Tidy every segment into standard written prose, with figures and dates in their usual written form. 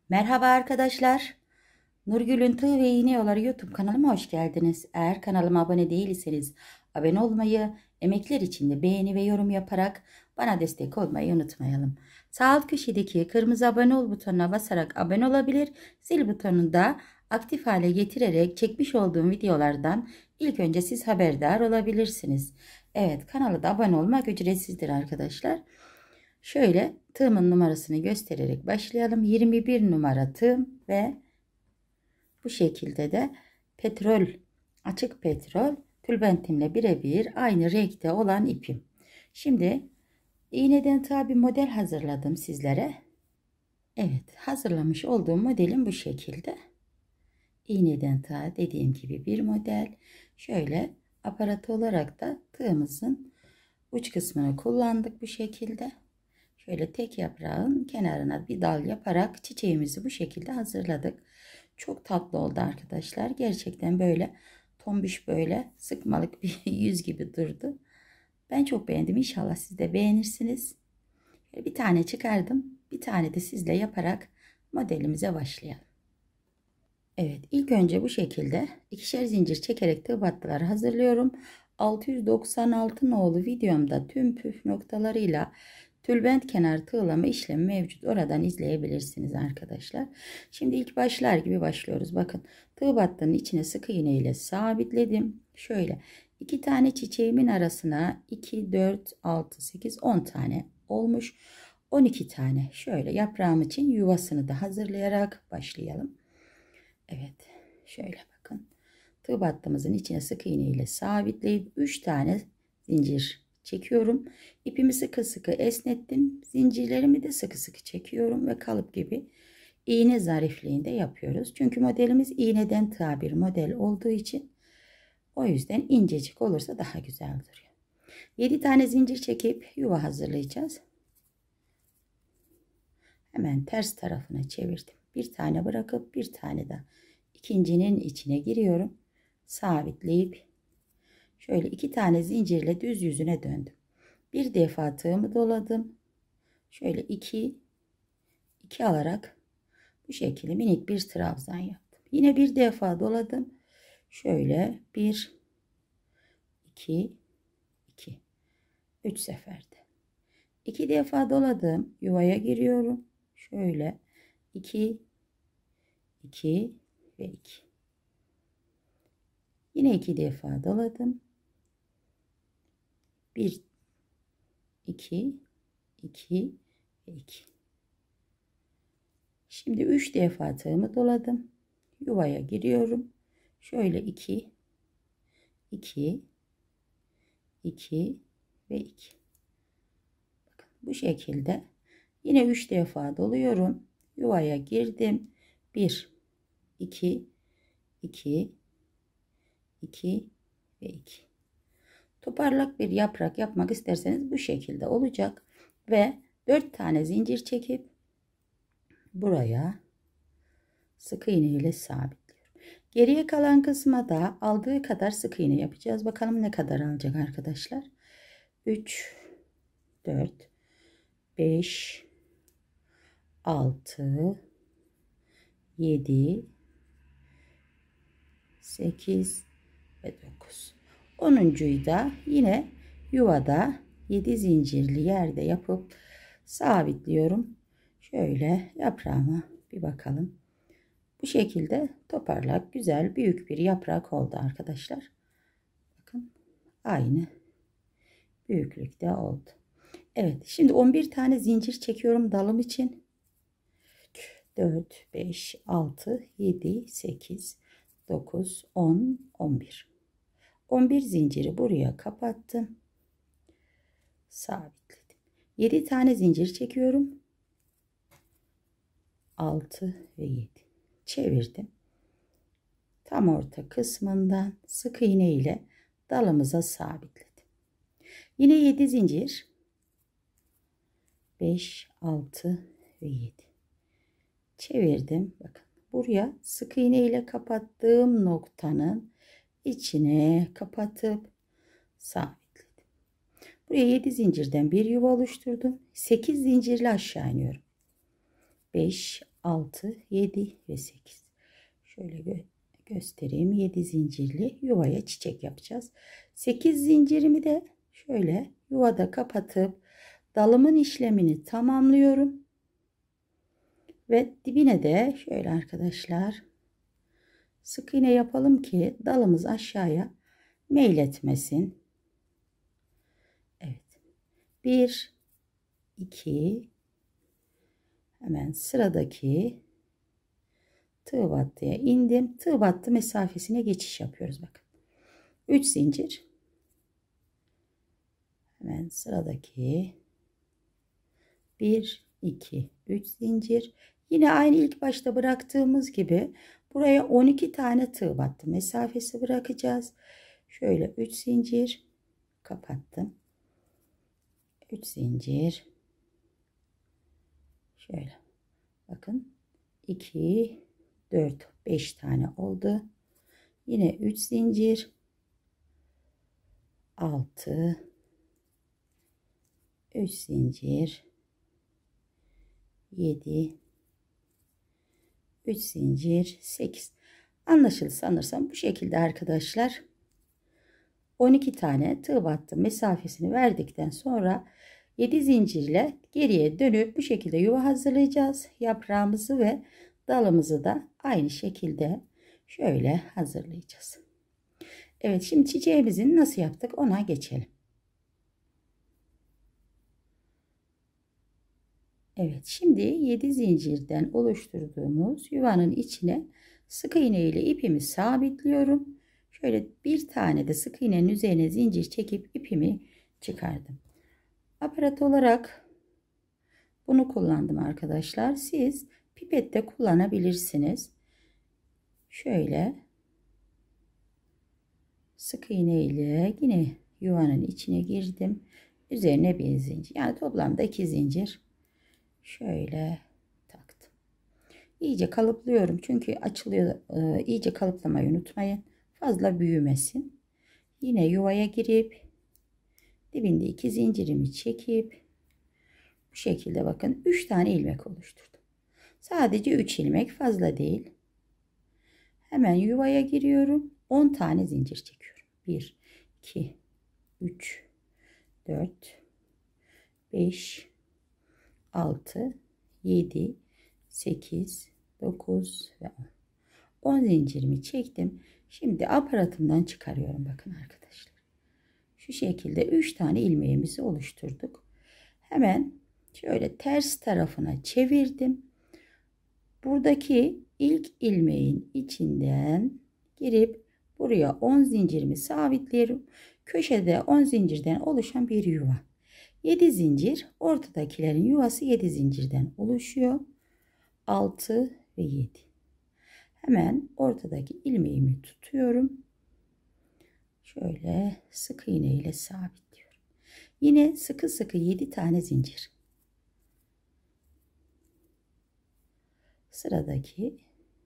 Merhaba arkadaşlar. Nurgül'ün Tığ ve İğne Yolları YouTube kanalıma hoş geldiniz. Eğer kanalıma abone değilseniz abone olmayı, emekler için de beğeni ve yorum yaparak bana destek olmayı unutmayalım. Sağ alt köşedeki kırmızı abone ol butonuna basarak abone olabilir, zil butonunu da aktif hale getirerek çekmiş olduğum videolardan ilk önce siz haberdar olabilirsiniz. Evet, kanala da abone olmak ücretsizdir arkadaşlar. Şöyle tığımın numarasını göstererek başlayalım. 21 numara tığım ve bu şekilde de petrol, açık petrol tülbentimle birebir aynı renkte olan ipim. Şimdi iğneden tığa bir model hazırladım sizlere. Evet, hazırlamış olduğum modelim bu şekilde. İğneden tığa dediğim gibi bir model. Şöyle aparat olarak da tığımızın uç kısmını kullandık bu şekilde. Şöyle tek yaprağın kenarına bir dal yaparak çiçeğimizi bu şekilde hazırladık. Çok tatlı oldu arkadaşlar. Gerçekten böyle tombiş, böyle sıkmalık bir yüz gibi durdu. Ben çok beğendim. İnşallah siz de beğenirsiniz. Bir tane çıkardım. Bir tane de sizle yaparak modelimize başlayalım. Evet, ilk önce bu şekilde ikişer zincir çekerek tığ battıları hazırlıyorum. 696 nolu videomda tüm püf noktalarıyla tülbent kenar tığlama işlemi mevcut. Oradan izleyebilirsiniz arkadaşlar. Şimdi ilk başlar gibi başlıyoruz. Bakın, tığ battının içine sık iğne ile sabitledim. Şöyle iki tane çiçeğimin arasına 2, 4, 6, 8, 10 tane olmuş. 12 tane şöyle yaprağım için yuvasını da hazırlayarak başlayalım. Evet, şöyle bakın. Tığ battığımızın içine sık iğne ile sabitleyip 3 tane zincir çekiyorum. İpimi sıkı sıkı esnettim. Zincirlerimi de sıkı sıkı çekiyorum ve kalıp gibi iğne zarifliğinde yapıyoruz. Çünkü modelimiz iğneden tığa bir model olduğu için o yüzden incecik olursa daha güzel duruyor. 7 tane zincir çekip yuva hazırlayacağız. Hemen ters tarafına çevirdim. Bir tane bırakıp bir tane de ikincinin içine giriyorum. Sabitleyip şöyle 2 tane zincirle düz yüzüne döndüm. Bir defa tığımı doladım. Şöyle 2 alarak bu şekilde minik bir trabzan yaptım. Yine bir defa doladım. Şöyle 1 2 2 3 seferde. 2 defa doladım. Yuvaya giriyorum. Şöyle 2 2 ve 2. Yine 2 defa doladım. 1 2 2 ve 2. Şimdi 3 defa tığımı doladım. Yuvaya giriyorum. Şöyle 2 2 2 ve 2. Bakın bu şekilde yine 3 defa doluyorum. Yuvaya girdim. 1 2 2 2 ve 2. Toparlak bir yaprak yapmak isterseniz bu şekilde olacak ve 4 tane zincir çekip buraya sık iğne ile sabitliyorum. Geriye kalan kısma da aldığı kadar sık iğne yapacağız. Bakalım ne kadar alacak arkadaşlar. 3 4 5 6 7 8 ve 9. 10'uncuyu da yine yuvada 7 zincirli yerde yapıp sabitliyorum. Şöyle yaprağıma bir bakalım. Bu şekilde toparlak güzel büyük bir yaprak oldu arkadaşlar. Bakın aynı büyüklükte oldu. Evet, şimdi 11 tane zincir çekiyorum dalım için. 4 5 6 7 8 9 10 11. 11 zinciri buraya kapattım. Sabitledim. 7 tane zincir çekiyorum. 6 ve 7. Çevirdim. Tam orta kısmından sık iğne ile dalımıza sabitledim. Yine 7 zincir. 5, 6 ve 7. Çevirdim. Bakın buraya sık iğne ile kapattığım noktanın içine kapatıp sabitledim. Buraya 7 zincirden bir yuva oluşturdum. 8 zincirle aşağı iniyorum. 5, 6, 7 ve 8. Şöyle göstereyim. 7 zincirli yuvaya çiçek yapacağız. 8 zincirimi de şöyle yuvada kapatıp dalımın işlemini tamamlıyorum. Ve dibine de şöyle arkadaşlar sık iğne yapalım ki dalımız aşağıya meyletmesin. Evet. 1, 2, hemen sıradaki tığ battıya indim. Tığ battı mesafesine geçiş yapıyoruz. Bakın. 3 zincir. Hemen sıradaki 1, 2, 3 zincir. Yine aynı ilk başta bıraktığımız gibi buraya 12 tane tığ battı mesafesi bırakacağız. Şöyle 3 zincir kapattım. 3 zincir. Şöyle bakın 2, 4, 5 tane oldu. Yine 3 zincir. 6, 3 zincir. 7, 3 zincir, 8. Anlaşıldı sanırsam bu şekilde arkadaşlar. 12 tane tığ battı mesafesini verdikten sonra 7 zincirle geriye dönüp bu şekilde yuva hazırlayacağız. Yaprağımızı ve dalımızı da aynı şekilde şöyle hazırlayacağız. Evet, şimdi çiçeğimizin nasıl yaptık ona geçelim. Evet, şimdi 7 zincirden oluşturduğumuz yuvanın içine sık iğne ile ipimi sabitliyorum. Şöyle bir tane de sık iğnenin üzerine zincir çekip ipimi çıkardım. Aparat olarak bunu kullandım arkadaşlar. Siz pipet de kullanabilirsiniz. Şöyle sık iğne ile yine yuvanın içine girdim. Üzerine bir zincir. Yani toplamda 2 zincir. Şöyle taktım. İyice kalıplıyorum. Çünkü açılıyor. İyice kalıplamayı unutmayın. Fazla büyümesin. Yine yuvaya girip dibinde 2 zincirimi çekip bu şekilde bakın 3 tane ilmek oluşturdum. Sadece 3 ilmek, fazla değil. Hemen yuvaya giriyorum. 10 tane zincir çekiyorum. 1, 2, 3, 4, 5, 6, 7, 8, 9 ve 10. 10 zincirimi çektim. Şimdi aparatımdan çıkarıyorum bakın arkadaşlar. Şu şekilde 3 tane ilmeğimizi oluşturduk. Hemen şöyle ters tarafına çevirdim. Buradaki ilk ilmeğin içinden girip buraya 10 zincirimi sabitliyorum. Köşede 10 zincirden oluşan bir yuva. 7 zincir, ortadakilerin yuvası 7 zincirden oluşuyor. 6 ve 7. Hemen ortadaki ilmeğimi tutuyorum. Şöyle sık iğne ile sabitliyorum. Yine sıkı sıkı 7 tane zincir. Sıradaki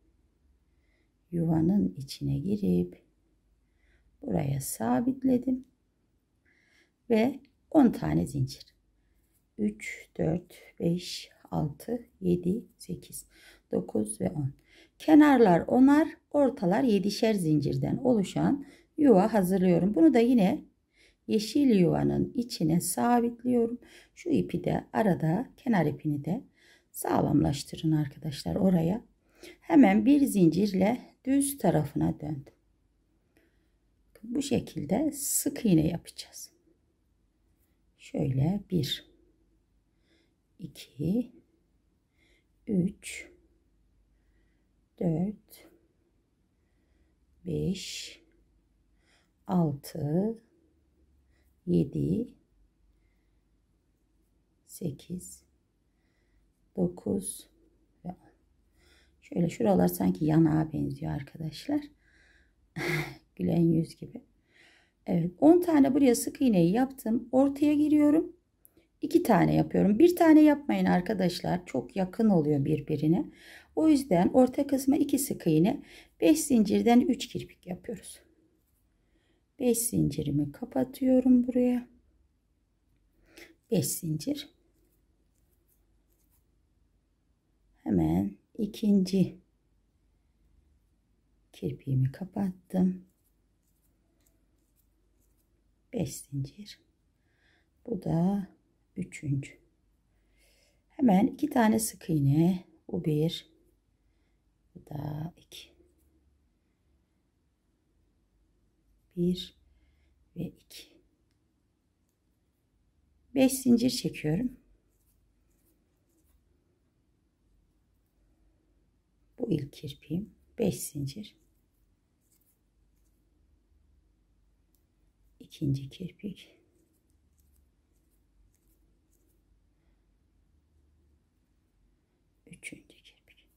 yuvanın içine girip buraya sabitledim ve 10 tane zincir. 3, 4, 5, 6, 7, 8, 9 ve 10. Kenarlar 10'ar, ortalar 7'şer zincirden oluşan yuva hazırlıyorum. Bunu da yine yeşil yuvanın içine sabitliyorum. Şu ipi de arada, kenar ipini de sağlamlaştırın arkadaşlar oraya. Hemen bir zincirle düz tarafına döndüm. Bu şekilde sık iğne yapacağız. Şöyle 1, 2, 3, 4, 5, 6, 7, 8, 9 ve 10. Şöyle şuralar sanki yanağa benziyor arkadaşlar. Gülen yüz gibi. Evet, 10 tane buraya sık iğneyi yaptım. Ortaya giriyorum. 2 tane yapıyorum. Bir tane yapmayın arkadaşlar. Çok yakın oluyor birbirine. O yüzden orta kısma 2 sık iğne, 5 zincirden 3 kirpik yapıyoruz. 5 zincirimi kapatıyorum buraya. 5 zincir. Hemen ikinci kirpiğimi kapattım. 5 zincir. Bu da üçüncü. Hemen 2 tane sık iğne. Bu bir. Bu da iki. Bir ve iki. 5 zincir çekiyorum. Bu ilk kirpiğim. 5 zincir. İkinci kirpik. Üçüncü kirpik.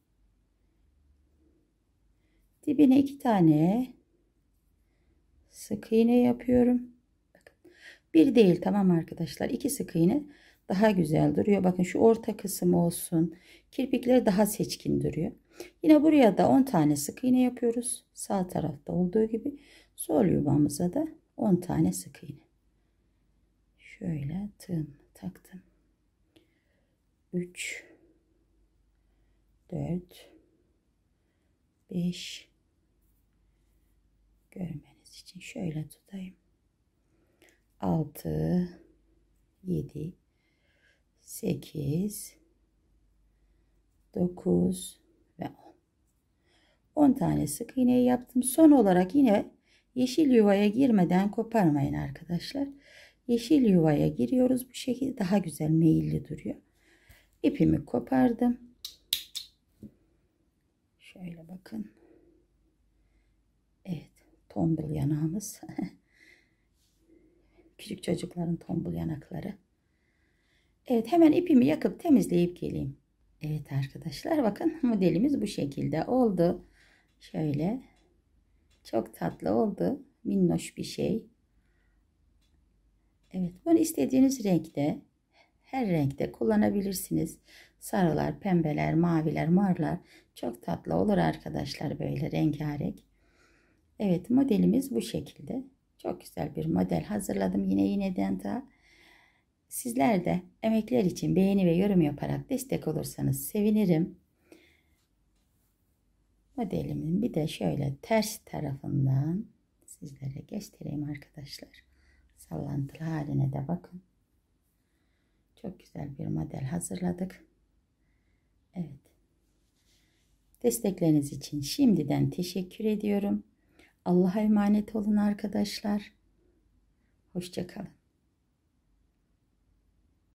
Dibine 2 tane sık iğne yapıyorum. Bakın. Bir değil, tamam arkadaşlar. 2 sık iğne daha güzel duruyor. Bakın şu orta kısım olsun. Kirpikleri daha seçkin duruyor. Yine buraya da 10 tane sık iğne yapıyoruz. Sağ tarafta olduğu gibi. Sol yuvamıza da 10 tane sık iğne. Şöyle tığım taktım. 3 4 5 görmeniz için şöyle tutayım. 6 7 8 9 ve 10. 10 tane sık iğneyi yaptım. Son olarak yine yeşil yuvaya girmeden koparmayın arkadaşlar. Yeşil yuvaya giriyoruz. Bu şekilde daha güzel meyilli duruyor. İpimi kopardım. Şöyle bakın. Evet. Tombul yanağımız. Küçük çocukların tombul yanakları. Evet, hemen ipimi yakıp temizleyip geleyim. Evet arkadaşlar, bakın modelimiz bu şekilde oldu. Şöyle çok tatlı oldu. Minnoş bir şey. Evet, bunu istediğiniz renkte, her renkte kullanabilirsiniz. Sarılar, pembeler, maviler, morlar çok tatlı olur arkadaşlar, böyle rengarenk. Evet, modelimiz bu şekilde. Çok güzel bir model hazırladım yine iğneden daha. Sizler de emekler için beğeni ve yorum yaparak destek olursanız sevinirim. Modelimin bir de şöyle ters tarafından sizlere göstereyim arkadaşlar. Sallantılı haline de bakın. Çok güzel bir model hazırladık. Evet. Destekleriniz için şimdiden teşekkür ediyorum. Allah'a emanet olun arkadaşlar. Hoşça kalın.